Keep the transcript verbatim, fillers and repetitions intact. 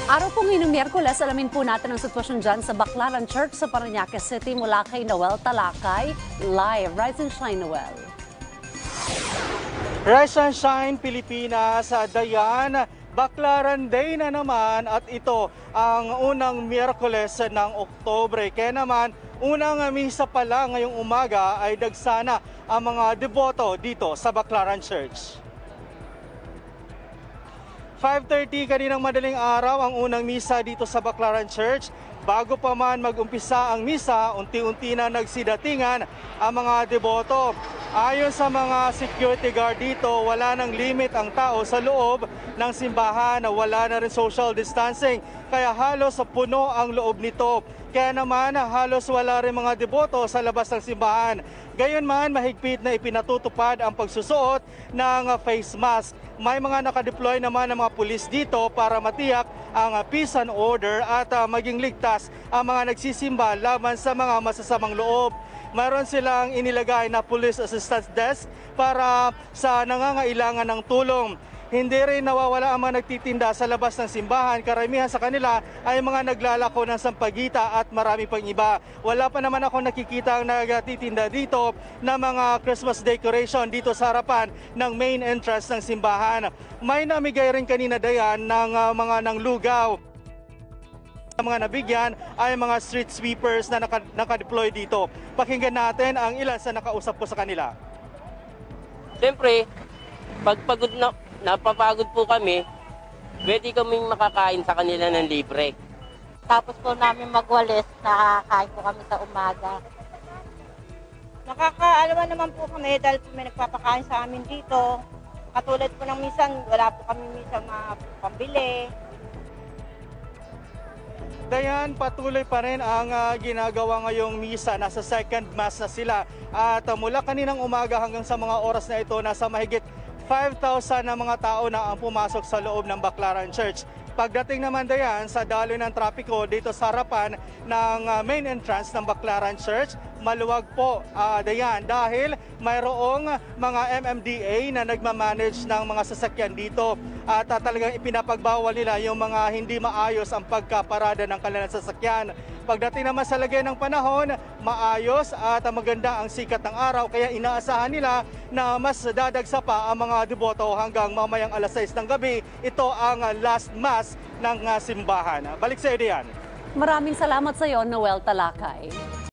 Araw pong ngayong Miyerkules, alamin po natin ang sitwasyon dyan sa Baclaran Church sa Parañaque City mula kay Noel Talakay. Live, Rise and Shine, Noel. Rise and Shine Pilipinas, Dayan, Baclaran Day na naman at ito ang unang Miyerkules ng Oktubre. Kaya naman, unang misa pa lang ngayong umaga ay dagsana ang mga deboto dito sa Baclaran Church. five thirty kaninang madaling araw ang unang misa dito sa Baclaran Church. Bago pa man mag-umpisa ang misa, unti-unti na nagsidatingan ang mga deboto. Ayon sa mga security guard dito, wala nang limit ang tao sa loob ng simbahan, wala na rin social distancing, kaya halos puno ang loob nito. Kaya naman halos wala rin mga deboto sa labas ng simbahan. Gayunman, mahigpit na ipinatutupad ang pagsusuot ng face mask. May mga nakadeploy naman ng mga pulis dito para matiyak ang peace and order at uh, maging ligtas ang mga nagsisimba laban sa mga masasamang loob. Mayroon silang inilagay na police assistance desk para sa nangangailangan ng tulong. Hindi rin nawawala ang mga nagtitinda sa labas ng simbahan. Karamihan sa kanila ay mga naglalako ng sampagita at marami pang iba. Wala pa naman ako nakikita ang nagtitinda dito na mga Christmas decoration dito sa harapan ng main entrance ng simbahan. May namigay rin kanina Dayan ng uh, mga nanglugaw. Ang mga nabigyan ay mga street sweepers na naka, naka-deploy dito. Pakinggan natin ang ilan sa nakausap ko sa kanila. Siyempre, pagpagod na napapagod po kami, pwede kaming makakain sa kanila ng libre. Tapos po namin magwalis, nakakain po kami sa umaga. Nakakaalaman naman po kami dahil po may nagpapakain sa amin dito. Katulad po ng minsan, wala po kami minsan mga pambili. Dayan, patuloy pa rin ang uh, ginagawa ngayong misa. Nasa second mass na sila. At uh, mula kaninang umaga hanggang sa mga oras na ito, nasa mahigit five thousand na mga tao na ang pumasok sa loob ng Baclaran Church. Pagdating naman Dayan sa daloy ng trapiko dito sa harapan ng uh, main entrance ng Baclaran Church, maluwag po uh, Dayan dahil mayroong mga M M D A na nagmamanage ng mga sasakyan dito at uh, talagang ipinapagbawal nila yung mga hindi maayos ang pagkaparada ng kanilang sasakyan. Pagdating naman sa lagay ng panahon, maayos at maganda ang sikat ng araw kaya inaasahan nila na mas dadagsa pa ang mga deboto hanggang mamayang alas sais ng gabi. Ito ang last mass ng simbahan. Balik sa iyo, Dian. Maraming salamat sa iyo, Noel Talakay.